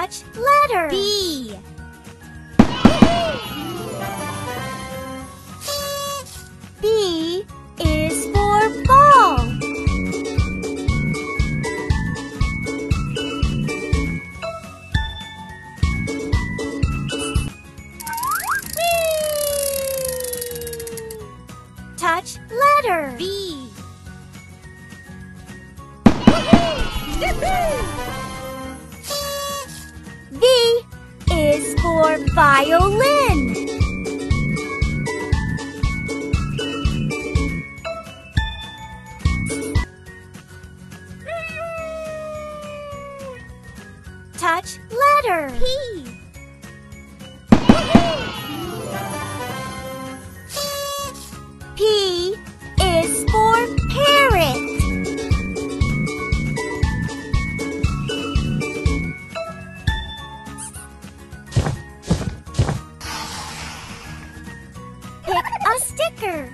Touch letter B. B is for ball. Touch letter B. V is for violin. Touch letter P. P is for parrot. Pick a sticker.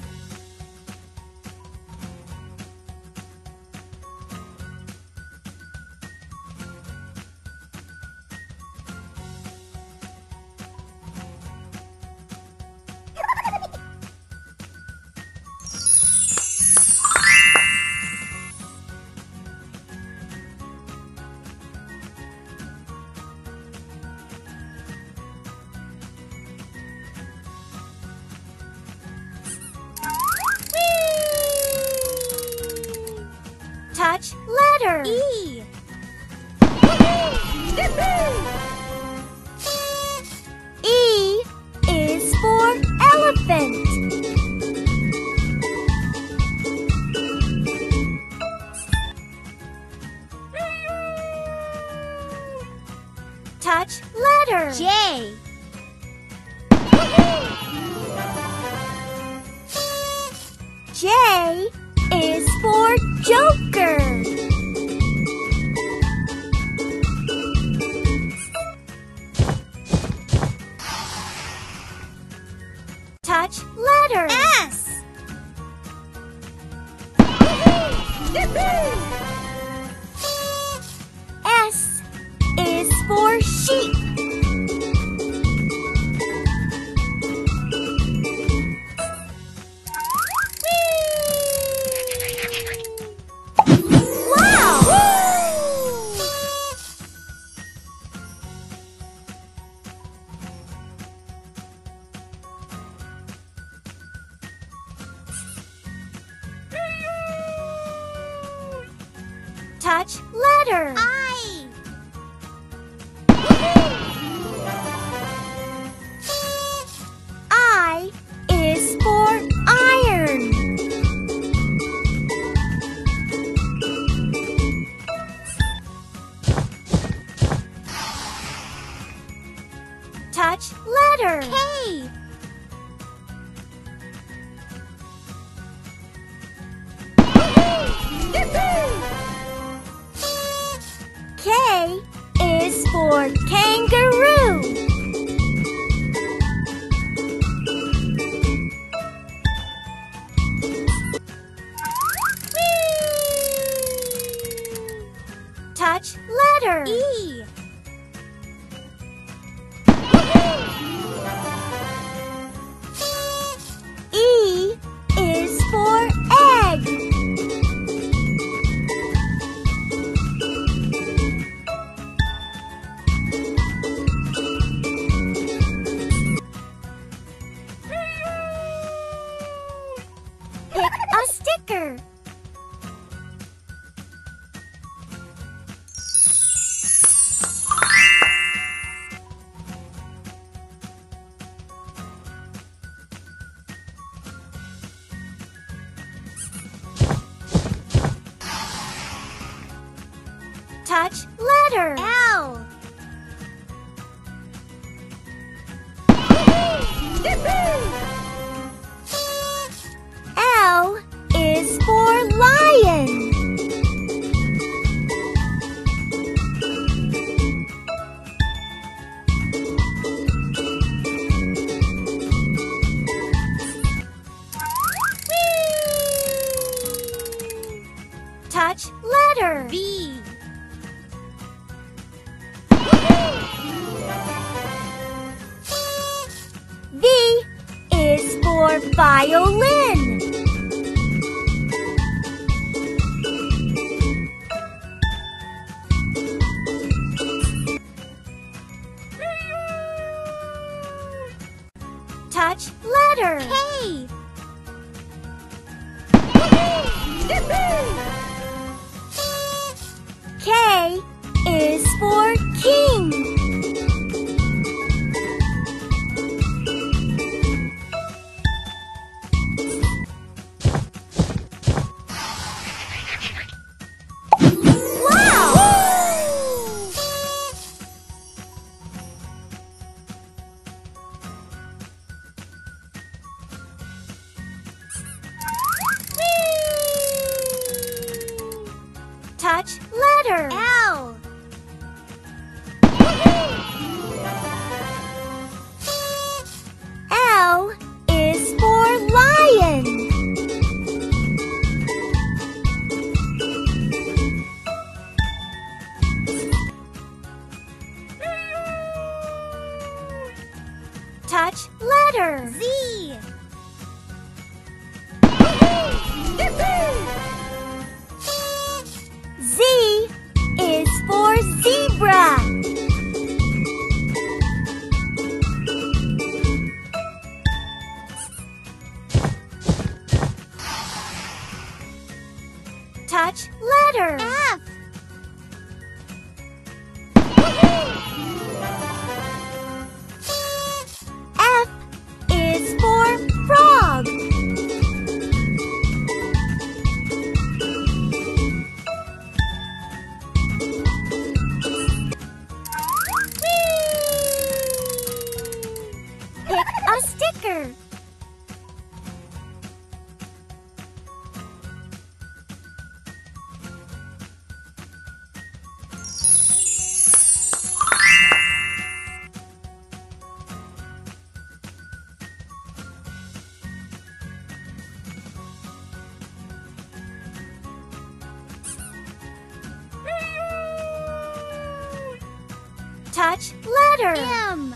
Touch letter E. E is for elephant. Touch letter J. J is for joker. Touch letter S. S is for sheep. Touch letter I. I is for iron. Touch letter K. K is for kangaroo. Touch letter E. E is for egg. Pick a sticker. Touch letter L. L is for lion. Touch letter V. Violin. Touch letter. K. K is for king. Touch letter. L. L is for lion. Touch letter. Z. Z is for zebra. Touch letter. F. F is for frog. Pick a sticker. Touch letter. M.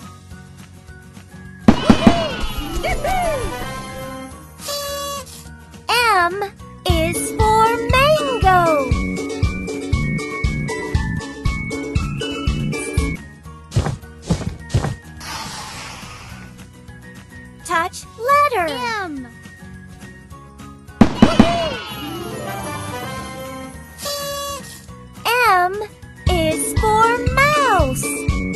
M is for mango. Touch letter. M. M is for mouse.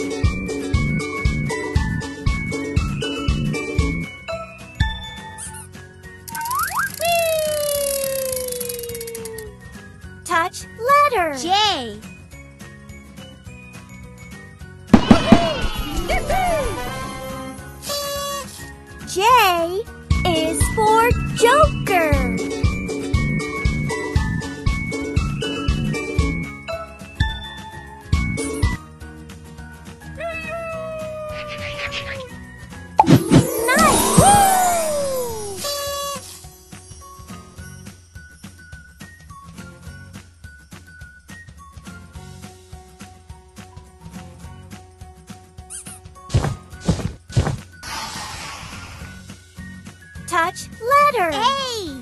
Touch letter. J. J is for joker. Touch letter. A.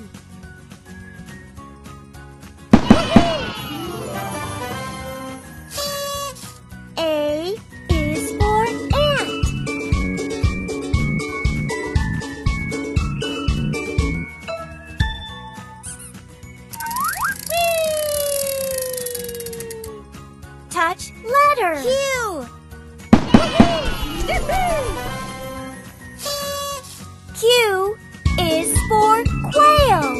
A is for ant. Touch letter. Q. Q is for quail.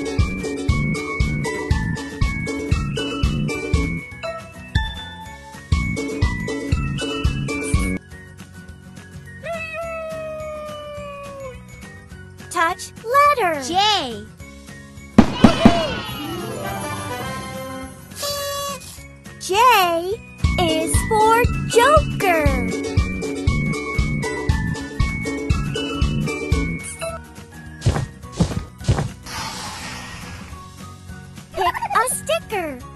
Touch letter. J. J is for joker. Pick a sticker.